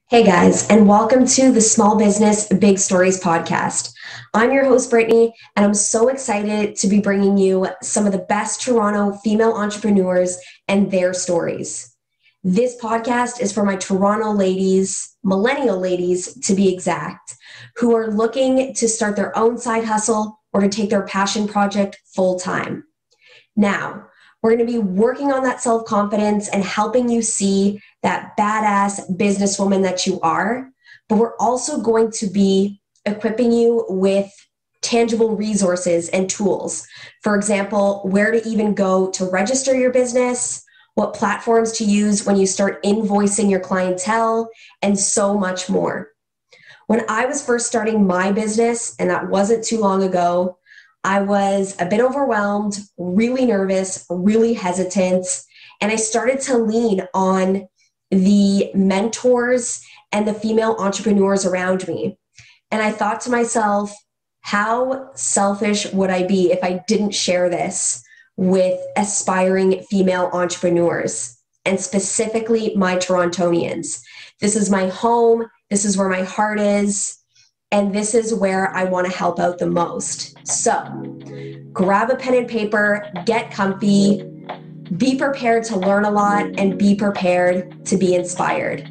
Hey guys, and welcome to the Small Business Big Stories podcast. I'm your host, Brittany, and I'm so excited to be bringing you some of the best Toronto female entrepreneurs and their stories. This podcast is for my Toronto ladies, millennial ladies to be exact, who are looking to start their own side hustle or to take their passion project full time. Now, we're going to be working on that self-confidence and helping you see that badass businesswoman that you are, but we're also going to be equipping you with tangible resources and tools. For example, where to even go to register your business, what platforms to use when you start invoicing your clientele, and so much more. When I was first starting my business, and that wasn't too long ago, I was a bit overwhelmed, really nervous, really hesitant, and I started to lean on the mentors and the female entrepreneurs around me. And I thought to myself, how selfish would I be if I didn't share this with aspiring female entrepreneurs, and specifically my Torontonians? This is my home. This is where my heart is. And this is where I want to help out the most. So grab a pen and paper, get comfy, be prepared to learn a lot, and be prepared to be inspired.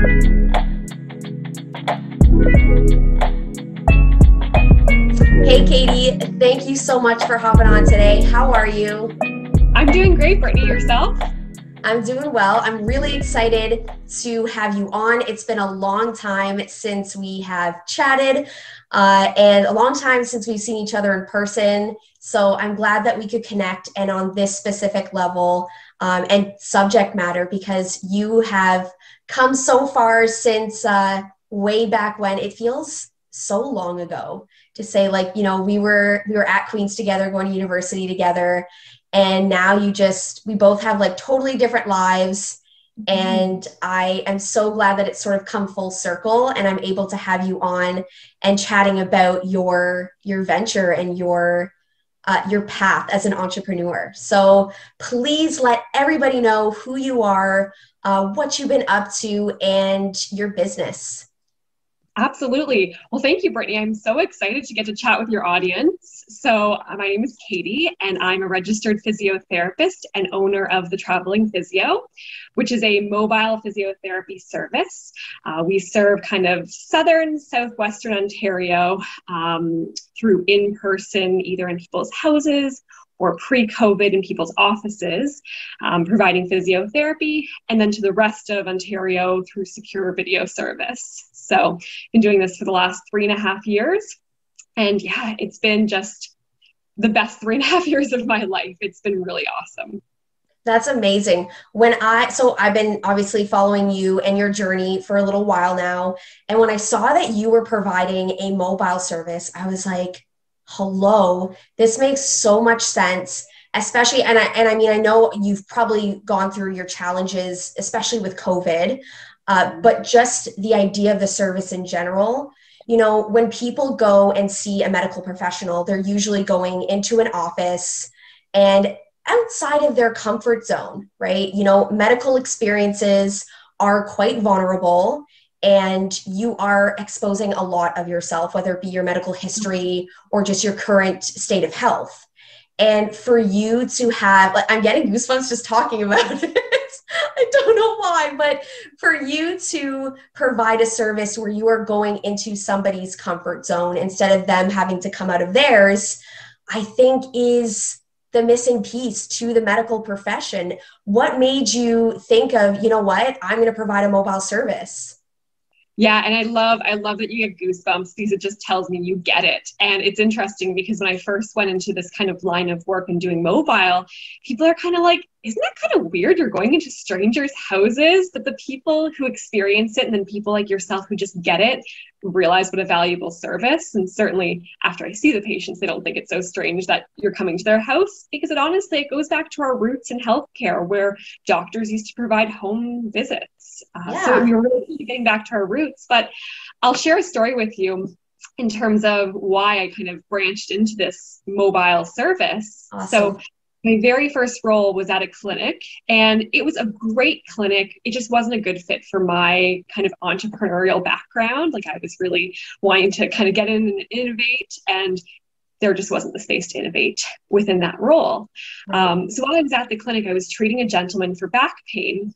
Hey, Katie, thank you so much for hopping on today. How are you? I'm doing great, Brittany. Yourself? I'm doing well. I'm really excited to have you on. It's been a long time since we have chatted and a long time since we've seen each other in person. So I'm glad that we could connect and on this specific level and subject matter, because you have come so far since way back when. It feels so long ago to say, like, you know, we were at Queen's together, going to university together. And now we both have like totally different lives. And I am so glad that it's sort of come full circle and I'm able to have you on and chatting about your venture and your path as an entrepreneur. So please let everybody know who you are, what you've been up to, and your business. Absolutely. Well, thank you, Brittany. I'm so excited to get to chat with your audience. So my name is Katie, and I'm a registered physiotherapist and owner of The Traveling Physio, which is a mobile physiotherapy service. We serve kind of southern, southwestern Ontario through in-person, either in people's houses or pre-COVID in people's offices, providing physiotherapy, and then to the rest of Ontario through secure video service. So been doing this for the last 3.5 years. And yeah, it's been just the best 3.5 years of my life. It's been really awesome. That's amazing. So I've been obviously following you and your journey for a little while now. And when I saw that you were providing a mobile service, I was like, hello, this makes so much sense, especially, and I mean, I know you've probably gone through your challenges, especially with COVID, but just the idea of the service in general. You know, when people go and see a medical professional, they're usually going into an office and outside of their comfort zone, right? You know, medical experiences are quite vulnerable, and you are exposing a lot of yourself, whether it be your medical history or just your current state of health. And for you to have, like, I'm getting goosebumps just talking about it. I don't know why, but for you to provide a service where you are going into somebody's comfort zone instead of them having to come out of theirs, I think is the missing piece to the medical profession. What made you think of, you know what, I'm going to provide a mobile service? Yeah, and I love that you get goosebumps, because it just tells me you get it. And it's interesting because when I first went into this kind of line of work and doing mobile, people are kind of like, isn't that kind of weird? You're going into strangers' houses. But the people who experience it, and then people like yourself who just get it, realize what a valuable service. And certainly after I see the patients, they don't think it's so strange that you're coming to their house, because it goes back to our roots in healthcare, where doctors used to provide home visits. So we're really getting back to our roots. But I'll share a story with you in terms of why I kind of branched into this mobile service. Awesome. So My very first role was at a clinic, and it was a great clinic. It just wasn't a good fit for my kind of entrepreneurial background. Like I was really wanting to kind of get in and innovate, and there just wasn't the space to innovate within that role. So while I was at the clinic, I was treating a gentleman for back pain.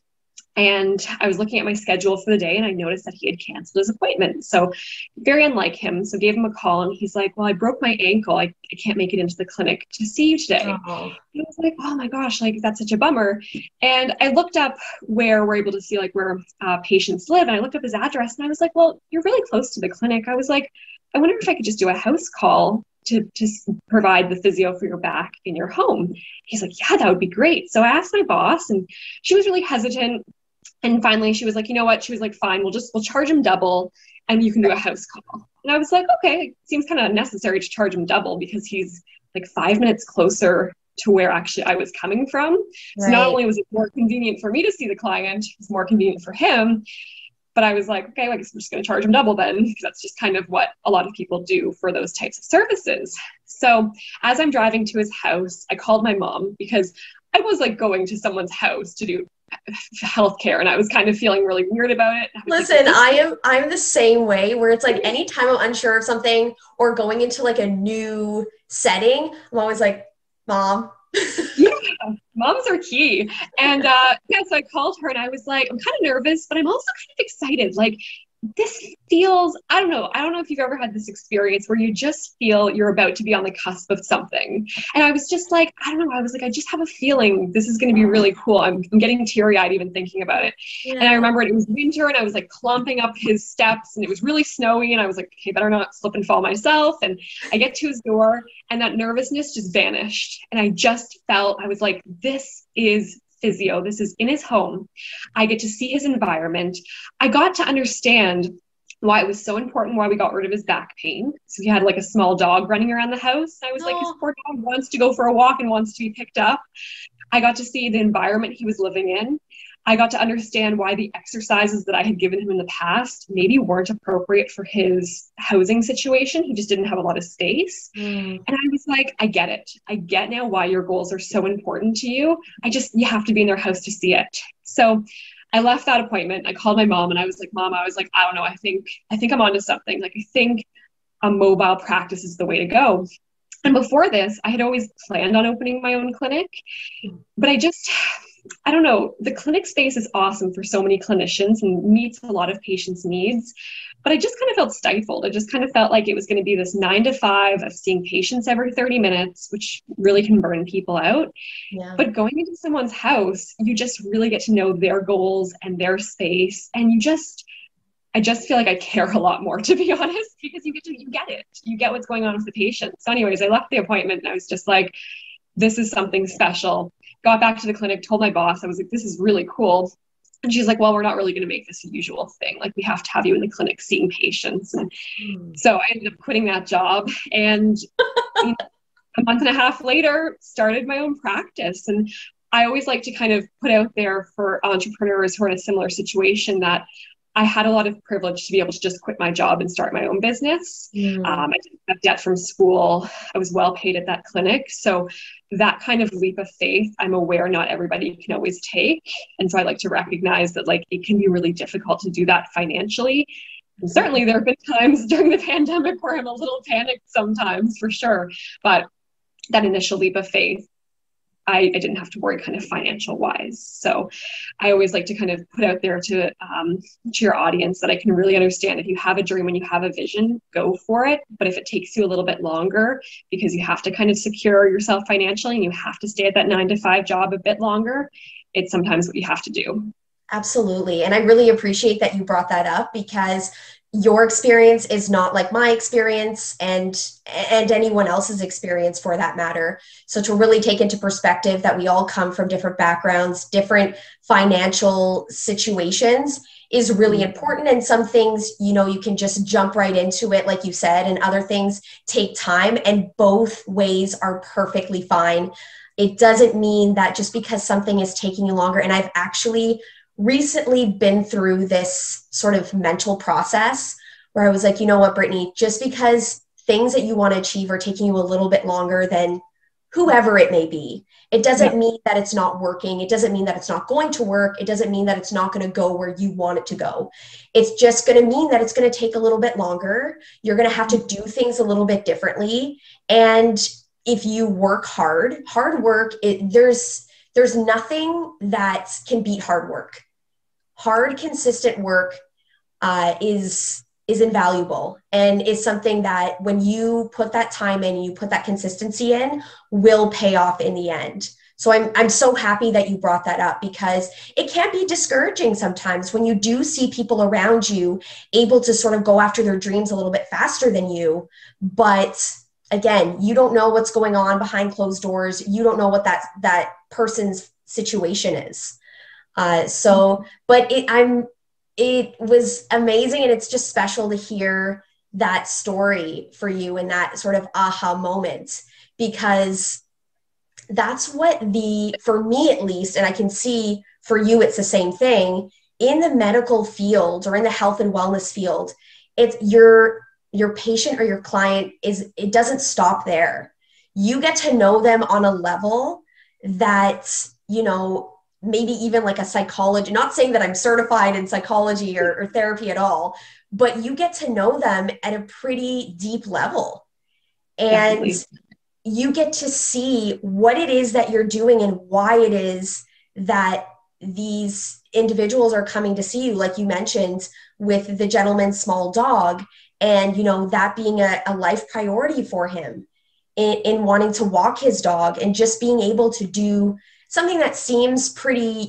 And I was looking at my schedule for the day and I noticed that he had canceled his appointment. So very unlike him. So gave him a call and he's like, well, I broke my ankle. I can't make it into the clinic to see you today. Oh. And I was like, oh my gosh, like that's such a bummer. And I looked up where we're able to see like where patients live. And I looked up his address and I was like, well, you're really close to the clinic. I was like, I wonder if I could just do a house call to provide the physio for your back in your home. He's like, yeah, that would be great. So I asked my boss and she was really hesitant. And finally she was like, you know what? She was like, fine, we'll charge him double and you can do a house call. And I was like, okay, it seems kind of unnecessary to charge him double because he's like 5 minutes closer to where actually I was coming from. Right. So not only was it more convenient for me to see the client, it was more convenient for him. But I was like, okay, I guess I'm just going to charge him double then, because that's just kind of what a lot of people do for those types of services. So as I'm driving to his house, I called my mom because I was like going to someone's house to do healthcare and I was kind of feeling really weird about it. Listen, like, I'm the same way where it's like anytime I'm unsure of something or going into like a new setting, I'm always like, Mom. Yeah, moms are key. And so I called her and I was like, I'm kind of nervous, but I'm also kind of excited. Like this feels, I don't know if you've ever had this experience where you just feel you're about to be on the cusp of something. And I was just like, I don't know. I was like, I just have a feeling this is going to be really cool. I'm getting teary-eyed even thinking about it. Yeah. And I remember it was winter and I was like clumping up his steps and it was really snowy. And I was like, okay, better not slip and fall myself. And I get to his door and that nervousness just vanished. And I just felt, I was like, this is physio. This is in his home. I get to see his environment. I got to understand why it was so important why we got rid of his back pain. So he had like a small dog running around the house. I was like, his poor dog wants to go for a walk and wants to be picked up. I got to see the environment he was living in. I got to understand why the exercises that I had given him in the past maybe weren't appropriate for his housing situation. He just didn't have a lot of space. And I was like, I get it. I get now why your goals are so important to you. You have to be in their house to see it. So I left that appointment. I called my mom and I was like, Mom, I don't know. I think I'm onto something. Like, I think a mobile practice is the way to go. And before this, I had always planned on opening my own clinic, but I don't know, the clinic space is awesome for so many clinicians and meets a lot of patients' needs, but I just kind of felt stifled. I just kind of felt like it was going to be this 9 to 5 of seeing patients every 30 minutes, which really can burn people out. Yeah. But going into someone's house, you just really get to know their goals and their space. And I just feel like I care a lot more, to be honest, because you get it. You get what's going on with the patient. So anyways, I left the appointment and I was just like, this is something special. Got back to the clinic, told my boss, I was like, this is really cool. And she's like, well, we're not really going to make this a usual thing. Like, we have to have you in the clinic seeing patients. And so I ended up quitting that job. And a month and a half later, started my own practice. And I always like to kind of put out there for entrepreneurs who are in a similar situation that I had a lot of privilege to be able to just quit my job and start my own business. I didn't have debt from school. I was well paid at that clinic. So that kind of leap of faith, I'm aware not everybody can always take. And so I like to recognize that like it can be really difficult to do that financially. And certainly there have been times during the pandemic where I'm a little panicked sometimes, for sure. But that initial leap of faith, I didn't have to worry kind of financial wise. So I always like to kind of put out there to your audience that I can really understand if you have a dream and you have a vision, go for it. But if it takes you a little bit longer because you have to kind of secure yourself financially and you have to stay at that 9 to 5 job a bit longer, it's sometimes what you have to do. Absolutely. And I really appreciate that you brought that up because your experience is not like my experience and anyone else's experience for that matter. So to really take into perspective that we all come from different backgrounds, different financial situations is really important. And some things, you can just jump right into it, like you said, and other things take time, and both ways are perfectly fine. It doesn't mean that just because something is taking you longer, and I've actually recently been through this sort of mental process where I was like, you know what, Brittany, just because things that you want to achieve are taking you a little bit longer than whoever it may be. It doesn't mean that it's not working. It doesn't mean that it's not going to work. It doesn't mean that it's not going to go where you want it to go. It's just going to mean that it's going to take a little bit longer. You're going to have to do things a little bit differently. And if you work hard work, there's nothing that can beat hard work. Hard, consistent work is invaluable, and is something that when you put that time in, you put that consistency in, will pay off in the end. So I'm so happy that you brought that up, because it can be discouraging sometimes when you do see people around you able to sort of go after their dreams a little bit faster than you. But again, you don't know what's going on behind closed doors. You don't know what that person's situation is. It was amazing, and it's just special to hear that story for you and that sort of aha moment, because that's what for me at least, and I can see for you it's the same thing, in the medical field or in the health and wellness field, it's your patient or your client it doesn't stop there. You get to know them on a level that, maybe even like a psychology, not saying that I'm certified in psychology or therapy at all, but you get to know them at a pretty deep level. And definitely, you get to see what it is that you're doing and why it is that these individuals are coming to see you, like you mentioned with the gentleman's small dog, and, that being a life priority for him in wanting to walk his dog, and just being able to do something that seems pretty,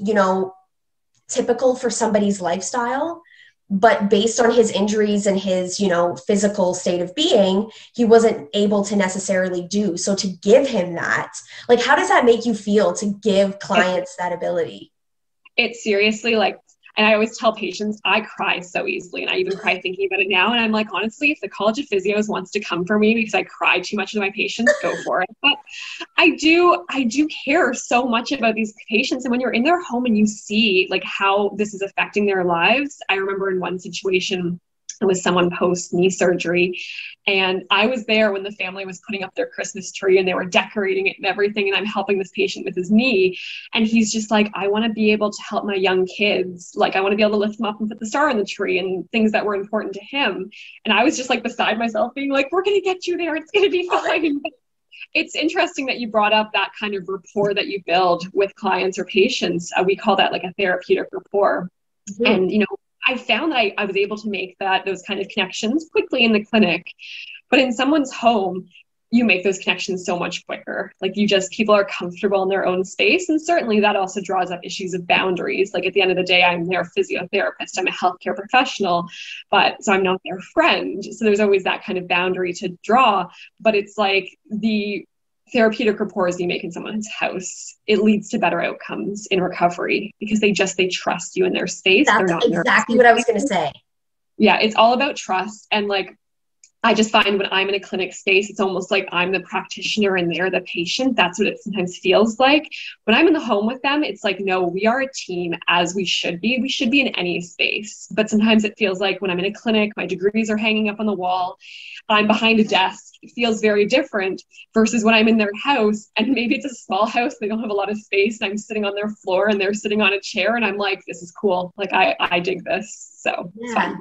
typical for somebody's lifestyle, but based on his injuries and his, physical state of being, he wasn't able to necessarily do. So to give him that, like, how does that make you feel to give clients that ability? It's seriously like, and I always tell patients, I cry so easily, and I even cry thinking about it now. And I'm like, honestly, if the College of Physios wants to come for me because I cry too much to my patients, go for it. But I do care so much about these patients. And when you're in their home and you see like how this is affecting their lives, I remember in one situation, it was someone post knee surgery, and I was there when the family was putting up their Christmas tree and they were decorating it and everything, and I'm helping this patient with his knee, and he's just like, I want to be able to help my young kids, like I want to be able to lift them up and put the star on the tree and things that were important to him. And I was just like beside myself being like, we're going to get you there, it's going to be fine. It's interesting that you brought up that kind of rapport that you build with clients or patients. We call that like a therapeutic rapport. Mm-hmm. And I found that I was able to make those kind of connections quickly in the clinic, but in someone's home, you make those connections so much quicker. Like people are comfortable in their own space. And certainly that also draws up issues of boundaries. Like at the end of the day, I'm their physiotherapist, I'm a healthcare professional, so I'm not their friend. So there's always that kind of boundary to draw, but it's like the therapeutic rapport you make in someone's house, it leads to better outcomes in recovery because they trust you in their space. That's exactly what I was going to say. Yeah, it's all about trust. And like, I just find when I'm in a clinic space, it's almost like I'm the practitioner and they're the patient. That's what it sometimes feels like. When I'm in the home with them, it's like, no, we are a team, as we should be. We should be in any space. But sometimes it feels like when I'm in a clinic, my degrees are hanging up on the wall, I'm behind a desk. It feels very different versus when I'm in their house, and maybe it's a small house, they don't have a lot of space, and I'm sitting on their floor and they're sitting on a chair, and I'm like, this is cool. Like I dig this. So yeah. It's fun.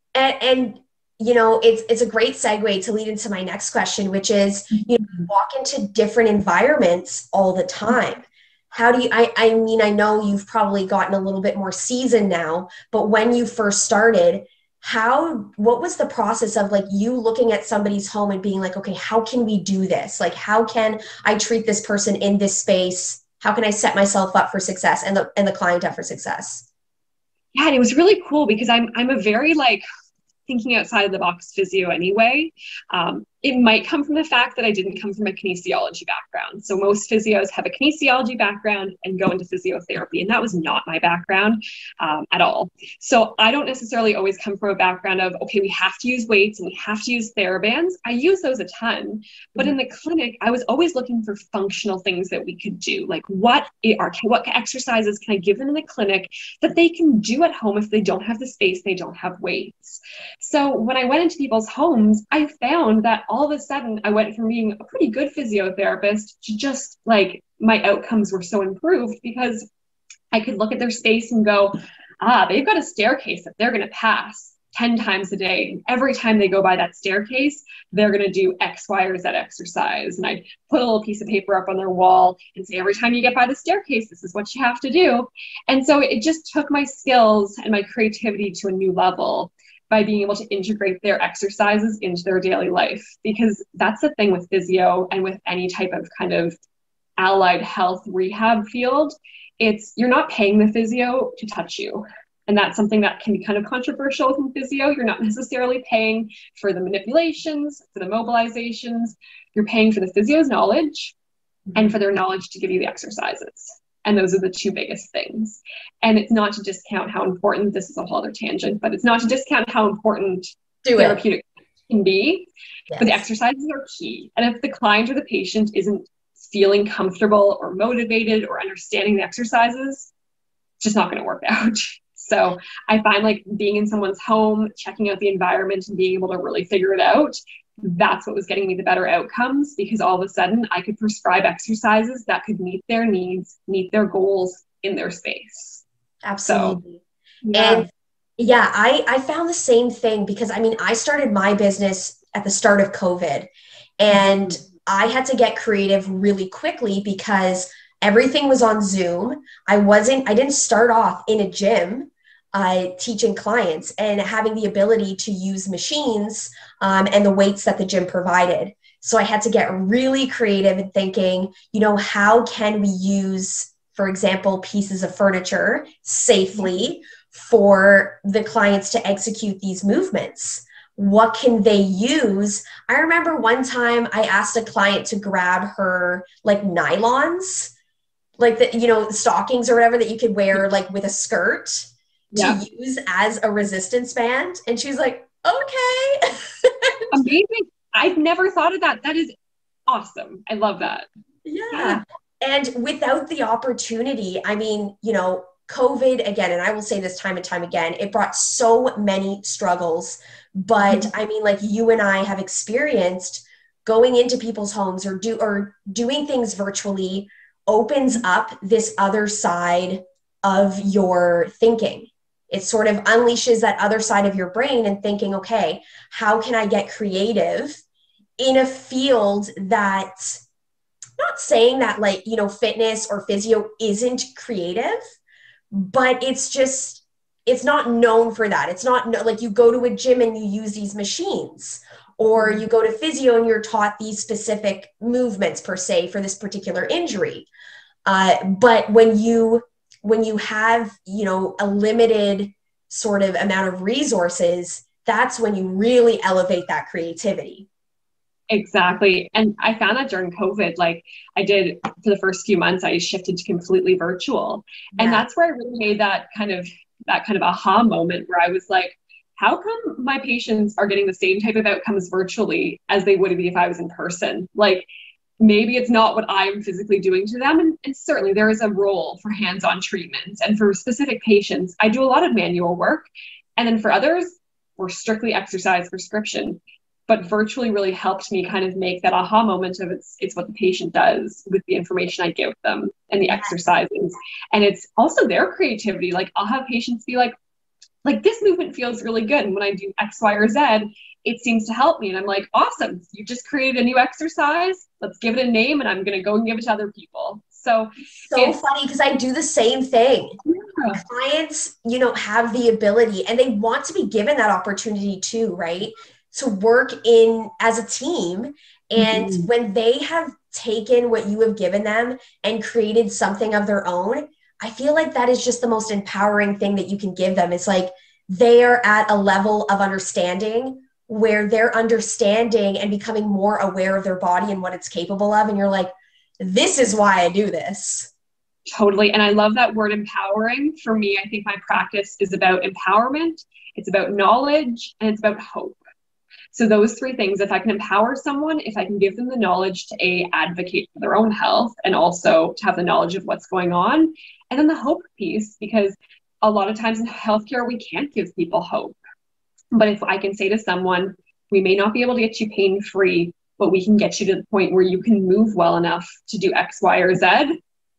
And it's a great segue to lead into my next question, which is, you walk into different environments all the time. How do you, I mean, I know you've probably gotten a little bit more seasoned now, but when you first started, what was the process of like you looking at somebody's home and being like, okay, how can we do this? Like, how can I treat this person in this space? How can I set myself up for success and the client up for success? Yeah, and it was really cool because I'm a very like thinking outside of the box physio anyway. It might come from the fact that I didn't come from a kinesiology background. So most physios have a kinesiology background and go into physiotherapy. And that was not my background at all. So I don't necessarily always come from a background of, okay, we have to use weights and we have to use TheraBands. I use those a ton. But in the clinic, I was always looking for functional things that we could do. Like what exercises can I give them in the clinic that they can do at home if they don't have the space, they don't have weights. So when I went into people's homes, I found that all of a sudden I went from being a pretty good physiotherapist to just like my outcomes were so improved because I could look at their space and go, they've got a staircase that they're going to pass 10 times a day. And every time they go by that staircase, they're going to do X, Y, or Z exercise. And I put a little piece of paper up on their wall and say, every time you get by the staircase, this is what you have to do. And so it just took my skills and my creativity to a new level by being able to integrate their exercises into their daily life. Because that's the thing with physio and with any type of kind of allied health rehab field, you're not paying the physio to touch you. And that's something that can be kind of controversial within physio. You're not necessarily paying for the manipulations, for the mobilizations. You're paying for the physio's knowledge and for their knowledge to give you the exercises. And those are the two biggest things. And it's not to discount how important, this is a whole other tangent, but it's not to discount how important therapeutic can be, yes. But the exercises are key. And if the client or the patient isn't feeling comfortable or motivated or understanding the exercises, it's just not going to work out. So I find like being in someone's home, checking out the environment and being able to really figure it out, that's what was getting me the better outcomes, because all of a sudden I could prescribe exercises that could meet their needs, meet their goals in their space. Absolutely. So, yeah. And yeah, I found the same thing because I started my business at the start of COVID and I had to get creative really quickly because everything was on Zoom. I didn't start off in a gym teaching clients and having the ability to use machines and the weights that the gym provided. So I had to get really creative in thinking, how can we use, for example, pieces of furniture safely for the clients to execute these movements? What can they use? I remember one time I asked a client to grab her like nylons, like the stockings or whatever that you could wear like with a skirt to use as a resistance band. And she was like, okay. Amazing. I've never thought of that. That is awesome. I love that. Yeah. And without the opportunity, COVID again, and I will say this time and time again, it brought so many struggles. But like you and I have experienced, going into people's homes or doing things virtually opens up this other side of your thinking. It sort of unleashes that other side of your brain and thinking, okay, how can I get creative in a field that, not saying that fitness or physio isn't creative, but it's not known for that. It's not like you go to a gym and you use these machines, or you go to physio and you're taught these specific movements per se for this particular injury. But when you have, a limited sort of amount of resources, that's when you really elevate that creativity. Exactly. And I found that during COVID, like I did for the first few months, I shifted to completely virtual. Yeah. And that's where I really made that kind of aha moment where I was like, how come my patients are getting the same type of outcomes virtually as they would be if I was in person? Like, maybe it's not what I'm physically doing to them. And certainly there is a role for hands-on treatments. And for specific patients, I do a lot of manual work. And then for others, we're strictly exercise prescription. But virtually really helped me kind of make that aha moment of it's what the patient does with the information I give them and the exercises. And it's also their creativity. Like I'll have patients be like this movement feels really good. And when I do X, Y, or Z, it seems to help me. And I'm like, awesome. You just created a new exercise. Let's give it a name. And I'm going to go and give it to other people. So funny because I do the same thing. Yeah. Clients, have the ability and they want to be given that opportunity too, right? To work in as a team. And when they have taken what you have given them and created something of their own, I feel like that is just the most empowering thing that you can give them. It's like they are at a level of understanding where they're understanding and becoming more aware of their body and what it's capable of. And you're like, this is why I do this. Totally. And I love that word empowering. For me, I think my practice is about empowerment. It's about knowledge and it's about hope. So those three things, if I can empower someone, if I can give them the knowledge to advocate for their own health and also to have the knowledge of what's going on. And then the hope piece, because a lot of times in healthcare, we can't give people hope. But if I can say to someone, We may not be able to get you pain-free, but we can get you to the point where you can move well enough to do X, Y, or Z.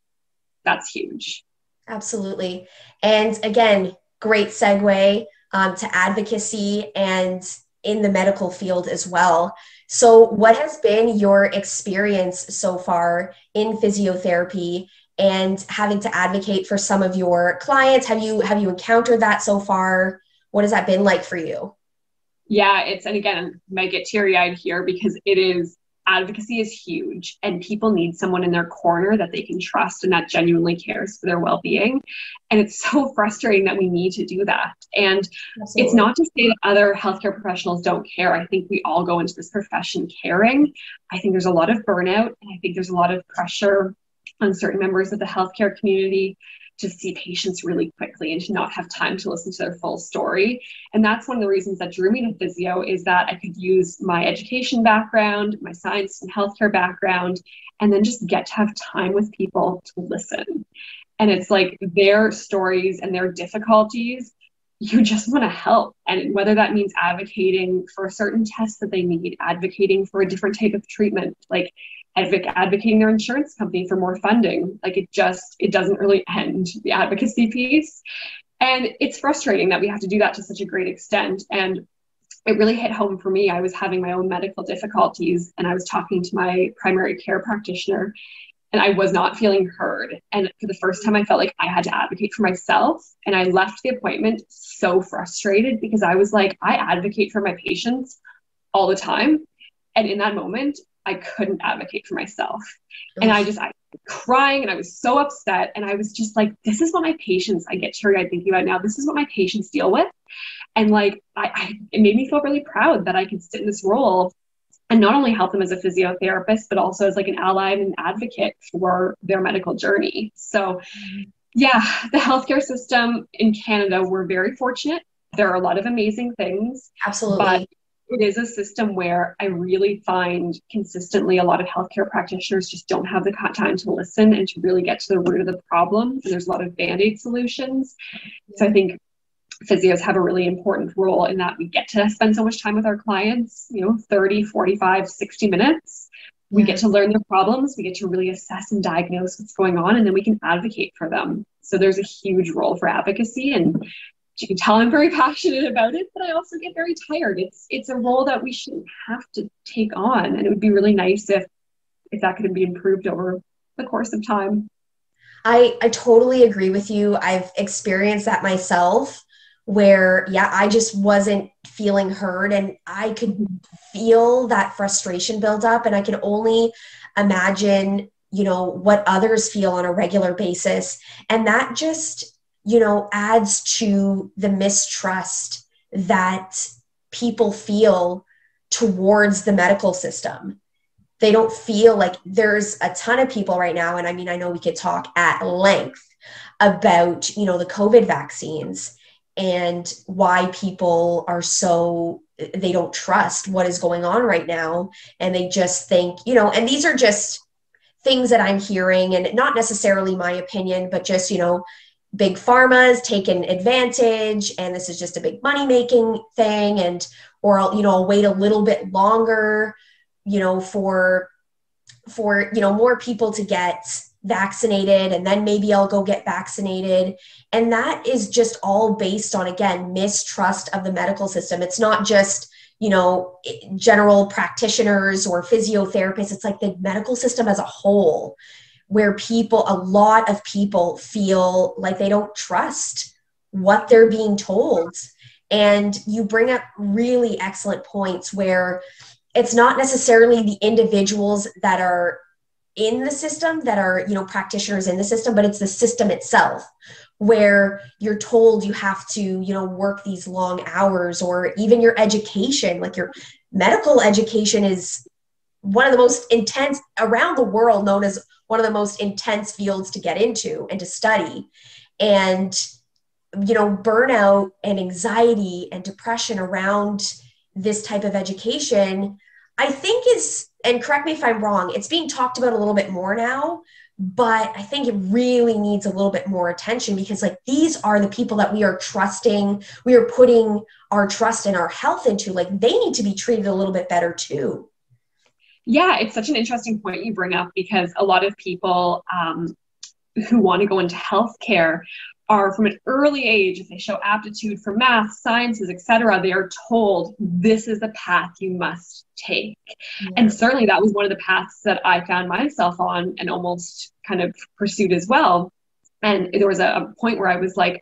That's huge. Absolutely. And again, great segue to advocacy and in the medical field as well. So what has been your experience so far in physiotherapy and having to advocate for some of your clients? Have you encountered that so far? What has that been like for you? Yeah, and again, I might get teary-eyed here because advocacy is huge, and people need someone in their corner that they can trust and that genuinely cares for their well-being. And it's so frustrating that we need to do that. And Absolutely. It's not to say that other healthcare professionals don't care. I think we all go into this profession caring. I think there's a lot of burnout, and I think there's a lot of pressure on certain members of the healthcare community to see patients really quickly and to not have time to listen to their full story. And that's one of the reasons that drew me to physio, is that I could use my education background, my science and healthcare background, and then just get to have time with people to listen. And it's like their stories and their difficulties, you just want to help. And whether that means advocating for a certain test that they need, advocating for a different type of treatment, like advocating their insurance company for more funding. Like it doesn't really end, the advocacy piece. And it's frustrating that we have to do that to such a great extent. And it really hit home for me. I was having my own medical difficulties, and I was talking to my primary care practitioner, and I was not feeling heard. And for the first time, I felt like I had to advocate for myself. And I left the appointment so frustrated because I was like, I advocate for my patients all the time. And in that moment, I couldn't advocate for myself. And I was crying, and I was so upset. And I was just like, this is what my patients, I get teary-eyed thinking about now, this is what my patients deal with. And like, it made me feel really proud that I could sit in this role and not only help them as a physiotherapist, but also as like an ally and an advocate for their medical journey. So yeah, the healthcare system in Canada, we're very fortunate. There are a lot of amazing things. Absolutely. But it is a system where I really find consistently a lot of healthcare practitioners just don't have the time to listen and to really get to the root of the problem. And there's a lot of Band-Aid solutions. So I think physios have a really important role in that we get to spend so much time with our clients, 30, 45, 60 minutes. We get to learn their problems. We get to really assess and diagnose what's going on, and then we can advocate for them. So there's a huge role for advocacy, and you can tell I'm very passionate about it, but I also get very tired. It's a role that we shouldn't have to take on. And it would be really nice if that could be improved over the course of time. I totally agree with you. I've experienced that myself where, I just wasn't feeling heard, and I could feel that frustration build up, and I can only imagine, what others feel on a regular basis. And that just adds to the mistrust that people feel towards the medical system. They don't feel like there's a ton of people right now. And I mean, I know we could talk at length about, the COVID vaccines and why people are they don't trust what is going on right now. And they just think, and these are just things that I'm hearing, and not necessarily my opinion, but just, big pharma's taken advantage, and this is just a big money-making thing, or I'll wait a little bit longer, for more people to get vaccinated, and then maybe I'll go get vaccinated. And that is just all based on, again, mistrust of the medical system. It's not just, general practitioners or physiotherapists. It's like the medical system as a whole, where a lot of people feel like they don't trust what they're being told. And you bring up really excellent points where it's not necessarily the individuals that are in the system that are, practitioners in the system, but it's the system itself, where you're told you have to, work these long hours, or even your education, like your medical education is one of the most intense around the world, known as one of the most intense fields to get into and to study. And, burnout and anxiety and depression around this type of education, I think and correct me if I'm wrong, it's being talked about a little bit more now, but I think it really needs a little bit more attention, because like these are the people that we are trusting, we are putting our trust and our health into. Like they need to be treated a little bit better too. Yeah, it's such an interesting point you bring up, because a lot of people who want to go into healthcare are, from an early age, if they show aptitude for math, sciences, etc., they are told this is the path you must take. Yeah. And certainly that was one of the paths that I found myself on and almost kind of pursued as well. And there was a point where I was like,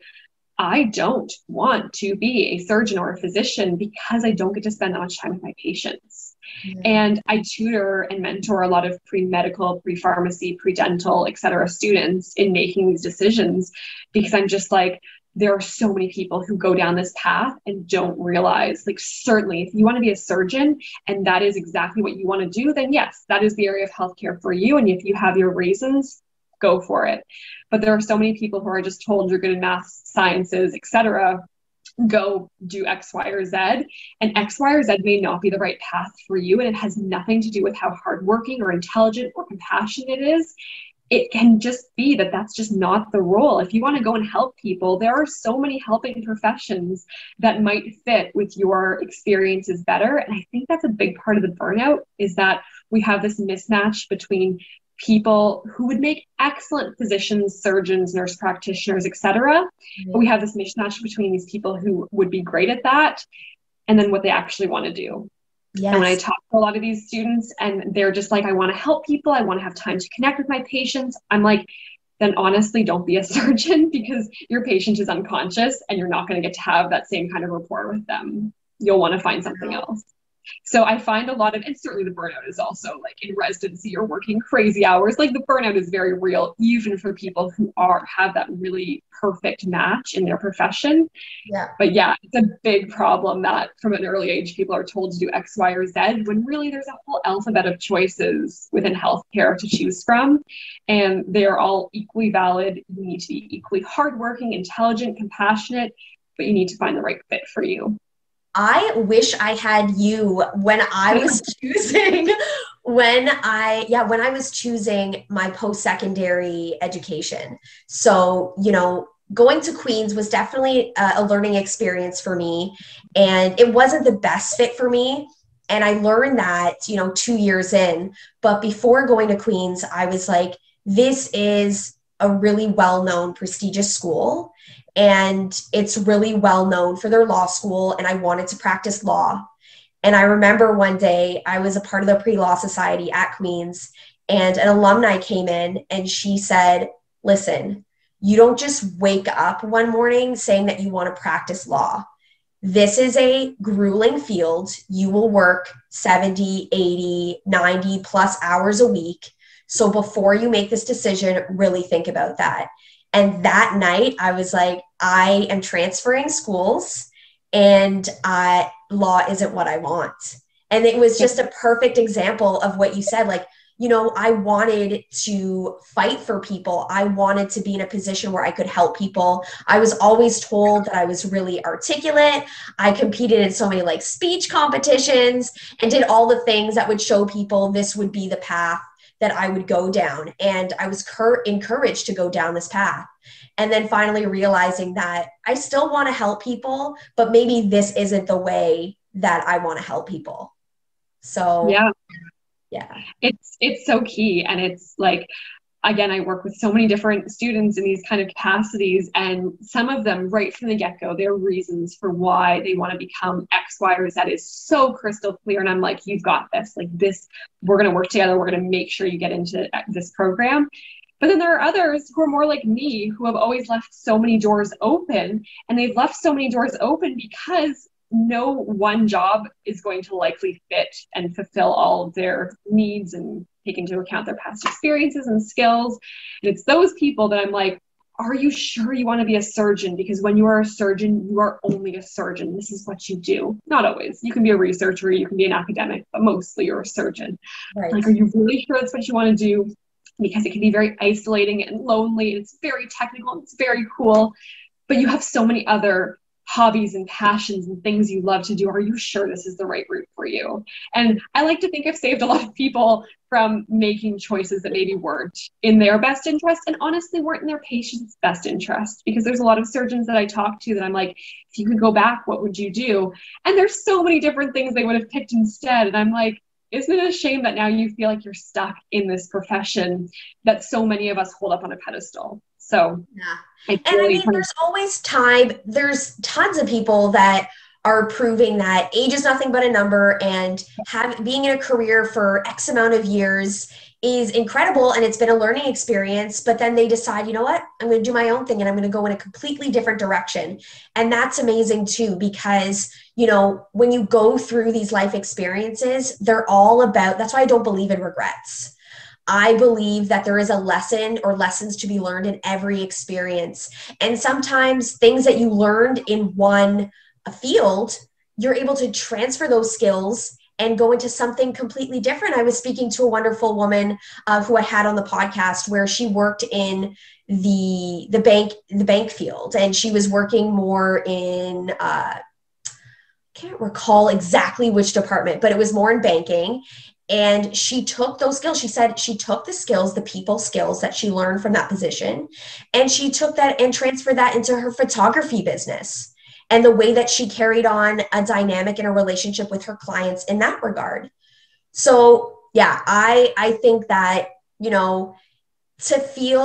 I don't want to be a surgeon or a physician because I don't get to spend that much time with my patients. Yeah. And I tutor and mentor a lot of pre-medical, pre-pharmacy, pre-dental, et cetera, students in making these decisions, because I'm just like, there are so many people who go down this path and don't realize, like, certainly if you want to be a surgeon and that is exactly what you want to do, then yes, that is the area of healthcare for you. And if you have your reasons, go for it. But there are so many people who are just told you're good in math, sciences, etc., go do X, Y, or Z. And X, Y, or Z may not be the right path for you. And it has nothing to do with how hardworking or intelligent or compassionate it is. It can just be that that's just not the role. If you want to go and help people, there are so many helping professions that might fit with your experiences better. And I think that's a big part of the burnout, is that we have this mismatch between people who would make excellent physicians, surgeons, nurse practitioners, etc. But we have this mismatch between these people who would be great at that and then what they actually want to do. Yes. And when I talk to a lot of these students and they're just like, I want to help people, I want to have time to connect with my patients, I'm like, then honestly, don't be a surgeon, because your patient is unconscious and you're not going to get to have that same kind of rapport with them. You'll want to find something else. So I find a lot of, and certainly the burnout is also, like, in residency, you're working crazy hours. Like, the burnout is very real, even for people who have that really perfect match in their profession. Yeah. But yeah, it's a big problem that from an early age, people are told to do X, Y, or Z, when really there's a whole alphabet of choices within healthcare to choose from. And they're all equally valid. You need to be equally hardworking, intelligent, compassionate, but you need to find the right fit for you. I wish I had you when I was choosing, when I was choosing my post-secondary education. So, you know, going to Queen's was definitely a learning experience for me, and it wasn't the best fit for me. And I learned that, you know, 2 years in, but before going to Queen's, I was like, this is a really well-known, prestigious school. And it's really well known for their law school, and I wanted to practice law. And I remember one day I was a part of the pre-law society at Queen's, and an alumni came in and she said, listen, you don't just wake up one morning saying that you want to practice law. This is a grueling field. You will work 70, 80, 90 plus hours a week. So before you make this decision, really think about that. And that night I was like, I am transferring schools, and law isn't what I want. And it was just a perfect example of what you said. Like, you know, I wanted to fight for people. I wanted to be in a position where I could help people. I was always told that I was really articulate. I competed in so many like speech competitions and did all the things that would show people this would be the path that I would go down. And I was encouraged to go down this path. And then finally realizing that I still want to help people, but maybe this isn't the way that I want to help people. So yeah. It's so key. And it's like, again, I work with so many different students in these kind of capacities, and some of them right from the get-go, their reasons for why they want to become X, Y, or Z is so crystal clear. And I'm like, you've got this, like this, we're going to work together. We're going to make sure you get into this program. But then there are others who are more like me, who have always left so many doors open, and they've left so many doors open because no one job is going to likely fit and fulfill all of their needs and take into account their past experiences and skills. And it's those people that I'm like, are you sure you want to be a surgeon? Because when you are a surgeon, you are only a surgeon. This is what you do. Not always. You can be a researcher, you can be an academic, but mostly you're a surgeon. Right. Like, are you really sure that's what you want to do? Because it can be very isolating and lonely, and it's very technical and it's very cool, but you have so many other hobbies and passions and things you love to do. Are you sure this is the right route for for you. And I like to think I've saved a lot of people from making choices that maybe weren't in their best interest and honestly weren't in their patient's best interest. Because there's a lot of surgeons that I talk to that I'm like, if you could go back, what would you do? And there's so many different things they would have picked instead. And I'm like, isn't it a shame that now you feel like you're stuck in this profession that so many of us hold up on a pedestal? So yeah. and I mean, there's always time. There's tons of people that are proving that age is nothing but a number, and being in a career for X amount of years is incredible and it's been a learning experience, but then they decide, you know what, I'm going to do my own thing and I'm going to go in a completely different direction. And that's amazing too, because, you know, when you go through these life experiences, they're all about, that's why I don't believe in regrets. I believe that there is a lesson or lessons to be learned in every experience. And sometimes things that you learned in one field, you're able to transfer those skills and go into something completely different. I was speaking to a wonderful woman who I had on the podcast, where she worked in the bank field, and she was working more in can't recall exactly which department, but it was more in banking. And she took those skills. She said she took the skills, the people skills that she learned from that position, and she took that and transferred that into her photography business and the way that she carried on a dynamic in a relationship with her clients in that regard. So yeah, I think that, you know, to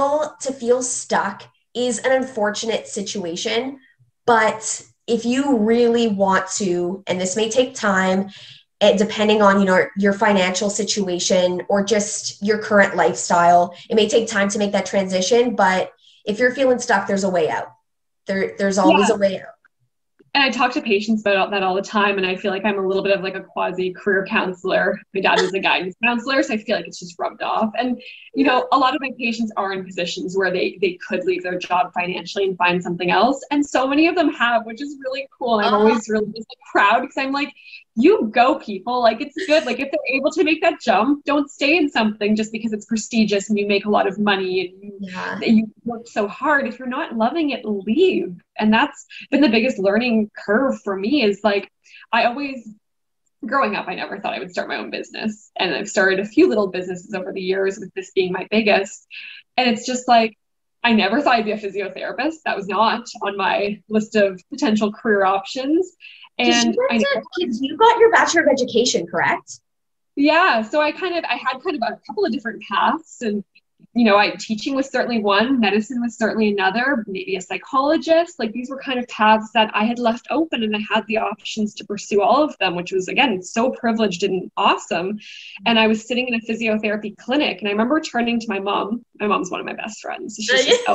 feel stuck is an unfortunate situation, but if you really want to, and this may take time, depending on, you know, your financial situation or just your current lifestyle, it may take time to make that transition. But if you're feeling stuck, there's a way out. There's always a way out. And I talk to patients about that all the time. And I feel like I'm a little bit of like a quasi career counselor. My dad was a guidance counselor, so I feel like it's just rubbed off. And, you know, a lot of my patients are in positions where they could leave their job financially and find something else. And so many of them have, which is really cool. And I'm always really just proud, because I'm like, you go, people. Like, it's good. Like, if they're able to make that jump, don't stay in something just because it's prestigious and you make a lot of money and you work so hard. If you're not loving it, leave. And that's been the biggest learning curve for me, is like, I always, growing up, I never thought I would start my own business. And I've started a few little businesses over the years, with this being my biggest. And it's just like, I never thought I'd be a physiotherapist. That was not on my list of potential career options. And you got your Bachelor of Education, correct? Yeah. So I had kind of a couple of different paths, and, you know, teaching was certainly one, medicine was certainly another, maybe a psychologist. Like, these were kind of paths that I had left open, and I had the options to pursue all of them, which was, again, so privileged and awesome. And I was sitting in a physiotherapy clinic, and I remember turning to my mom. My mom's one of my best friends. So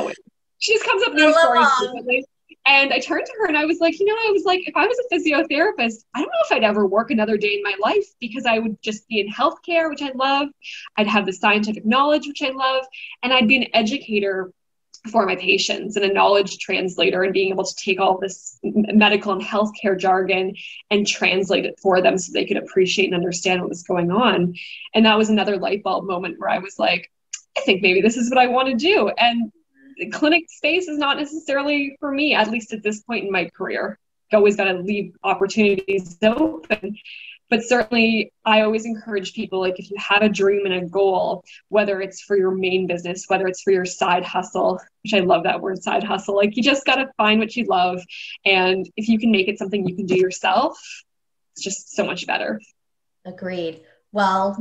she just comes up with these stories frequently. And I turned to her and I was like, if I was a physiotherapist, I don't know if I'd ever work another day in my life, because I would just be in healthcare, which I love. I'd have the scientific knowledge, which I love. And I'd be an educator for my patients and a knowledge translator, and being able to take all this medical and healthcare jargon and translate it for them so they could appreciate and understand what was going on. And that was another light bulb moment where I was like, I think maybe this is what I want to do. And the clinic space is not necessarily for me, at least at this point in my career. You always got to leave opportunities open. But certainly, I always encourage people, like, if you have a dream and a goal, whether it's for your main business, whether it's for your side hustle, which I love that word, side hustle, like, you just got to find what you love. And if you can make it something you can do yourself, it's just so much better. Agreed. Well,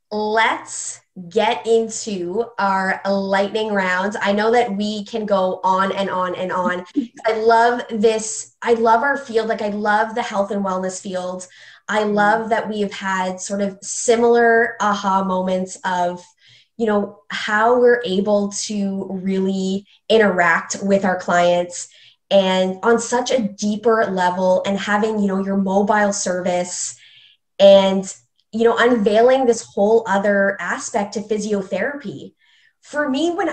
let's get into our lightning rounds. I know that we can go on and on and on. I love this. I love our field. Like, I love the health and wellness field. I love that we have had sort of similar aha moments of, you know, how we're able to really interact with our clients and on such a deeper level, and having, you know, your mobile service and, you know, unveiling this whole other aspect to physiotherapy. For me, when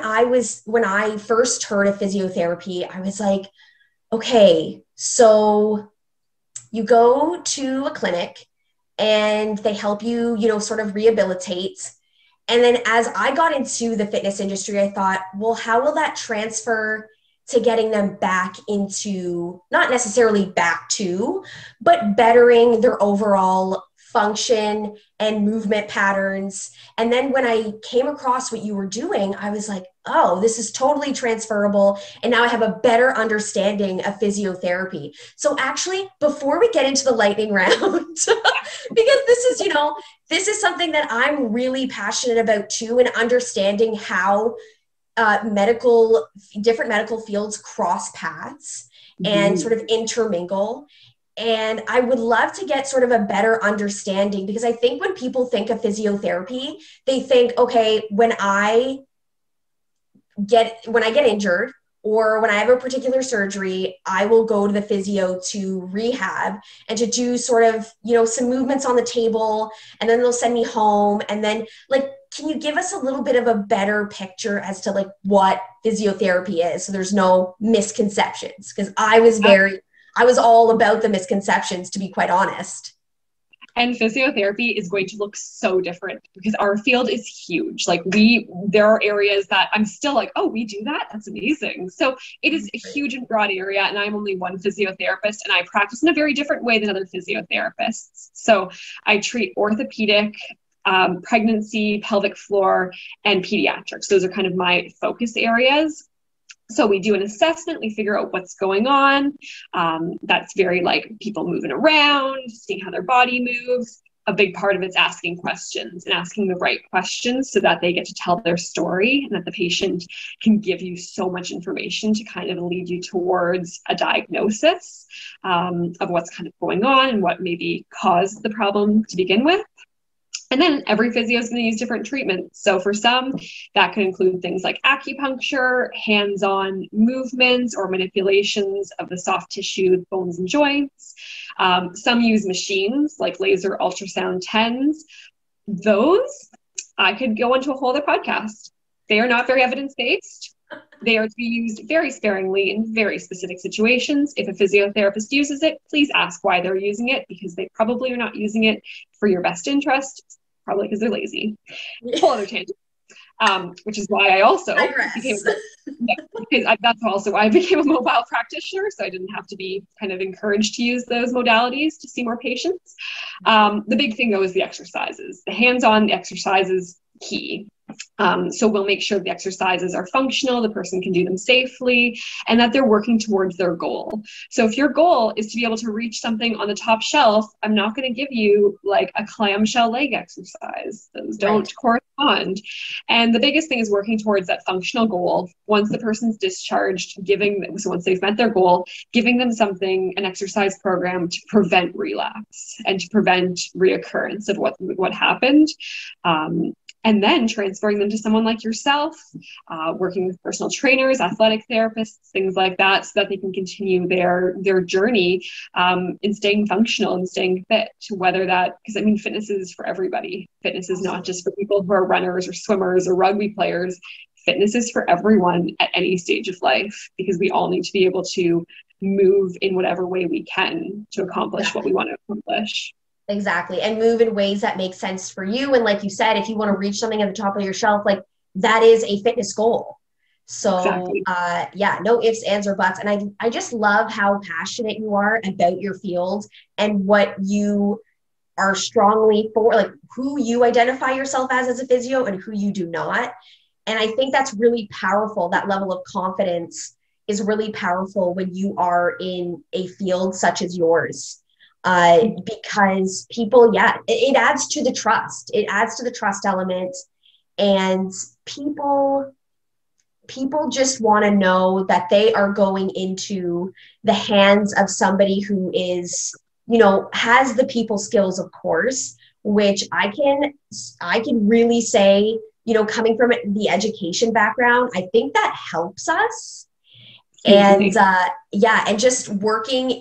I first heard of physiotherapy, I was like, okay, so you go to a clinic and they help you, you know, sort of rehabilitate. And then as I got into the fitness industry, I thought, well, how will that transfer to getting them back into, not necessarily back to, but bettering their overall function and movement patterns. And then when I came across what you were doing, I was like, oh, this is totally transferable. And now I have a better understanding of physiotherapy. So actually, before we get into the lightning round, because this is something that I'm really passionate about too, and understanding how different medical fields cross paths and sort of intermingle. And I would love to get sort of a better understanding, because I think when people think of physiotherapy, they think, okay, when I get injured or when I have a particular surgery, I will go to the physio to rehab and to do sort of, some movements on the table, and then they'll send me home. And then can you give us a little bit of a better picture as to what physiotherapy is, so there's no misconceptions? Because I was all about the misconceptions, to be quite honest. And physiotherapy is going to look so different because our field is huge. There are areas that I'm still like, oh, we do that? That's amazing. So it is a huge and broad area, and I'm only one physiotherapist, and I practice in a very different way than other physiotherapists. So I treat orthopedic, pregnancy, pelvic floor, and pediatrics. Those are kind of my focus areas. So we do an assessment, we figure out what's going on. That's very people moving around, seeing how their body moves. A big part of it's asking questions and asking the right questions so that they get to tell their story, and that the patient can give you so much information to kind of lead you towards a diagnosis of what's kind of going on and what maybe caused the problem to begin with. And then every physio is going to use different treatments. So for some, that can include things like acupuncture, hands-on movements or manipulations of the soft tissue, bones and joints. Some use machines like laser ultrasound TENS. Those, I could go into a whole other podcast. They are not very evidence-based. They are to be used very sparingly in very specific situations. If a physiotherapist uses it, please ask why they're using it, because they probably are not using it for your best interest, probably because they're lazy. Whole other tangent. Which is why I also that's also why I became a mobile practitioner, so I didn't have to be kind of encouraged to use those modalities to see more patients. The big thing though is the exercises. The hands-on exercises key. So we'll make sure the exercises are functional, the person can do them safely, and that they're working towards their goal. So if your goal is to be able to reach something on the top shelf, I'm not going to give you a clamshell leg exercise. Those don't correspond. And the biggest thing is working towards that functional goal. Once the person's discharged, once they've met their goal, giving them an exercise program to prevent relapse and to prevent reoccurrence of what happened. And then transferring them to someone like yourself, working with personal trainers, athletic therapists, things like that, so that they can continue their journey in staying functional and staying fit. Because fitness is for everybody. Fitness is not just for people who are runners or swimmers or rugby players. Fitness is for everyone at any stage of life, because we all need to be able to move in whatever way we can to accomplish what we want to accomplish. Exactly. And move in ways that make sense for you. And like you said, if you want to reach something at the top of your shelf, that is a fitness goal. So exactly. No ifs, ands, or buts. And I just love how passionate you are about your field and what you are strongly for, who you identify yourself as a physio and who you do not. And I think that's really powerful. That level of confidence is really powerful when you are in a field such as yours. Because people, it adds to the trust. It adds to the trust element, and people just want to know that they are going into the hands of somebody who is, has the people skills, of course, which I can really say, coming from the education background, I think that helps us. And and just working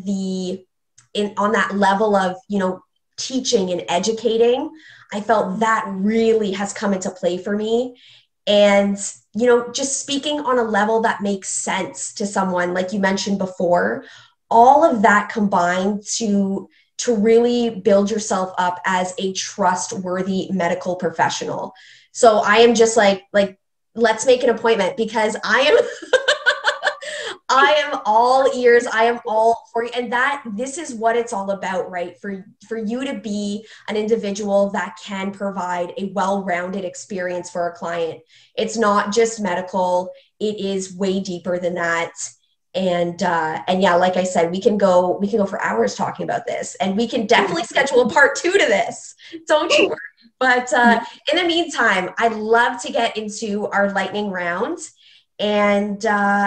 on that level of, teaching and educating, I felt that really has come into play for me. And, just speaking on a level that makes sense to someone, like you mentioned before, all of that combined to really build yourself up as a trustworthy medical professional. So I am just let's make an appointment, because I am all ears. I am all for you. And this is what it's all about, right? For you to be an individual that can provide a well-rounded experience for a client. It's not just medical. It is way deeper than that. And yeah, like I said, we can go for hours talking about this, and we can definitely schedule a part 2 to this. Don't you worry. But in the meantime, I'd love to get into our lightning round and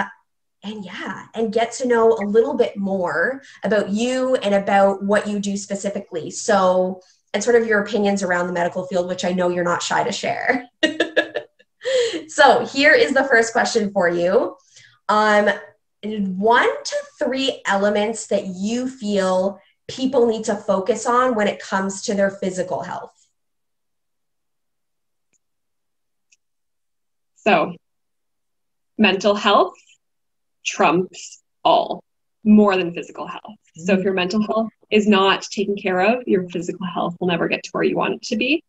get to know a little bit more about you and about what you do specifically. So, and sort of your opinions around the medical field, which I know you're not shy to share. So here is the first question for you. 1 to 3 elements that you feel people need to focus on when it comes to their physical health. So, mental health trumps all, more than physical health. So if your mental health is not taken care of, your physical health will never get to where you want it to be.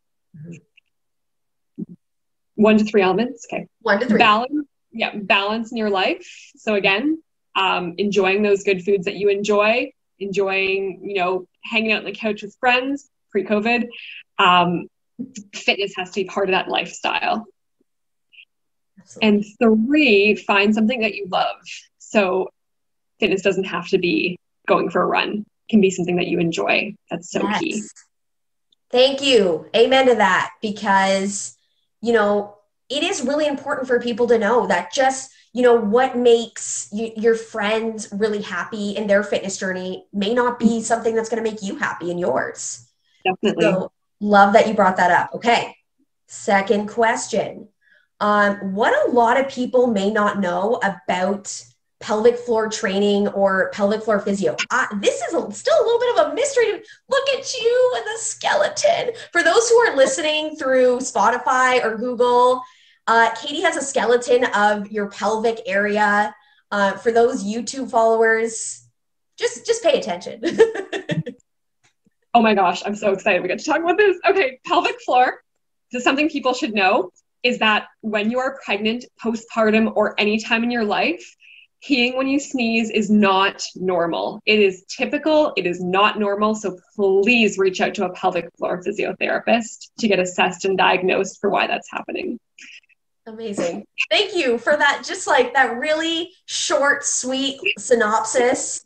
1 to 3 elements. Okay. 1 to 3. Balance in your life. So again, enjoying those good foods that you enjoy, enjoying, hanging out on the couch with friends pre-COVID. Fitness has to be part of that lifestyle. Absolutely. And 3, find something that you love. So fitness doesn't have to be going for a run. It can be something that you enjoy. That's so key. Thank you. Amen to that. Because, it is really important for people to know that just, what makes your friends really happy in their fitness journey may not be something that's going to make you happy in yours. Definitely. So love that you brought that up. Okay. Second question. What a lot of people may not know about pelvic floor training or pelvic floor physio. This is still a little bit of a mystery. Look at you and the skeleton. For those who are listening through Spotify or Google, Katie has a skeleton of your pelvic area. For those YouTube followers, just pay attention. Oh my gosh, I'm so excited we get to talk about this. Okay, pelvic floor. This is something people should know, is that when you are pregnant, postpartum, or any time in your life, peeing when you sneeze is not normal. It is typical. It is not normal. So please reach out to a pelvic floor physiotherapist to get assessed and diagnosed for why that's happening. Amazing. Thank you for that. Just like that really short, sweet synopsis.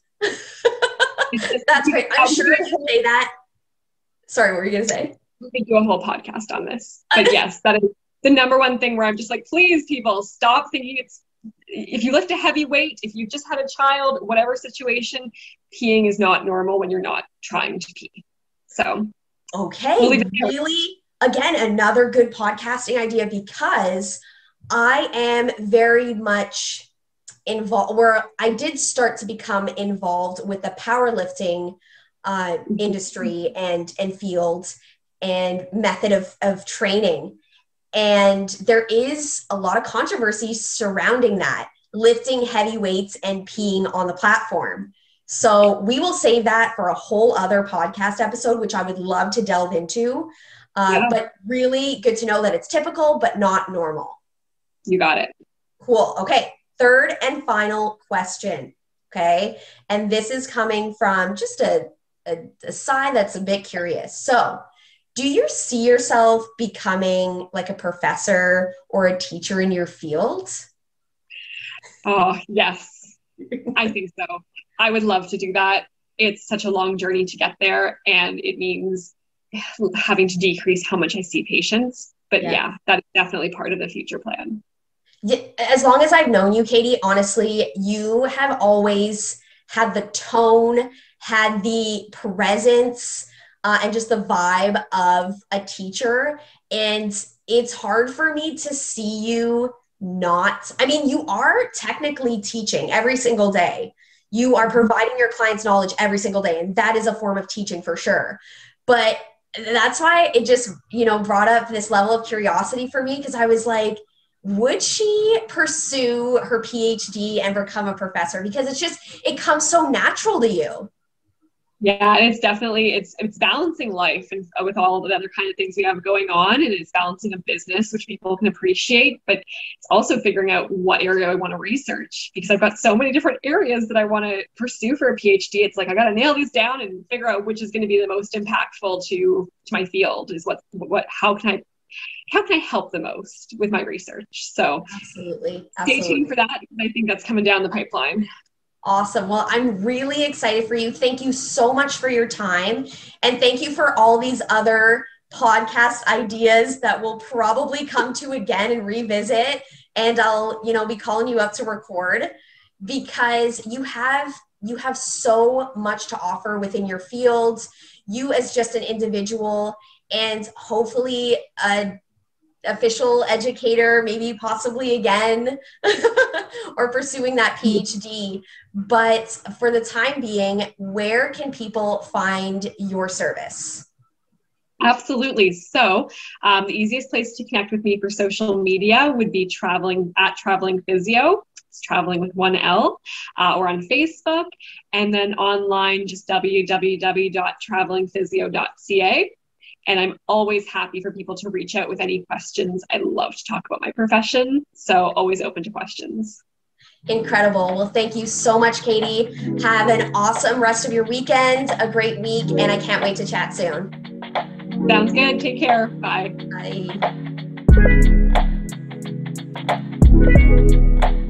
That's great. I'm sure if you say that. Sorry, what were you going to say? We could do a whole podcast on this. But yes, that is the number one thing where I'm just like, please, people, stop thinking if you lift a heavy weight, if you just had a child, whatever situation, peeing is not normal when you're not trying to pee. So, okay, really, again, another good podcasting idea, because I am very much involved, where I did start to become involved with the powerlifting industry and field and method of training. And there is a lot of controversy surrounding that, lifting heavy weights and peeing on the platform. So we will save that for a whole other podcast episode, which I would love to delve into. But really good to know that it's typical, but not normal. You got it. Cool. Okay. Third and final question. Okay. And this is coming from just a side that's a bit curious. So, do you see yourself becoming like a professor or a teacher in your field? Oh, yes. I think so. I would love to do that. It's such a long journey to get there, and it means having to decrease how much I see patients. But yeah, that is definitely part of the future plan. As long as I've known you, Katie, honestly, you have always had the tone, had the presence, and just the vibe of a teacher. And it's hard for me to see you not. I mean, you are technically teaching every single day. You are providing your clients knowledge every single day. And that is a form of teaching for sure. But that's why it just, brought up this level of curiosity for me, because I was like, would she pursue her PhD and become a professor? Because it comes so natural to you. Yeah, and it's balancing life and with all the other kind of things we have going on, and it's balancing a business which people can appreciate, but it's also figuring out what area I want to research, because I've got so many different areas that I want to pursue for a PhD. It's like I got to nail these down and figure out which is going to be the most impactful to my field. Is how can I help the most with my research? So Absolutely. Stay tuned for that, because I think that's coming down the pipeline. Awesome. Well, I'm really excited for you. Thank you so much for your time. And thank you for all these other podcast ideas that we'll probably come to again and revisit. And I'll, be calling you up to record, because you have so much to offer within your field, you as just an individual, and hopefully a official educator, maybe possibly again, or pursuing that PhD. But for the time being, where can people find your service? Absolutely. So the easiest place to connect with me for social media would be Traveling Physio. It's traveling with one L, or on Facebook, and then online, just www.travelingphysio.ca. And I'm always happy for people to reach out with any questions. I love to talk about my profession, so always open to questions. Incredible. Well, thank you so much, Katie. Have an awesome rest of your weekend, a great week, and I can't wait to chat soon. Sounds good. Take care. Bye. Bye.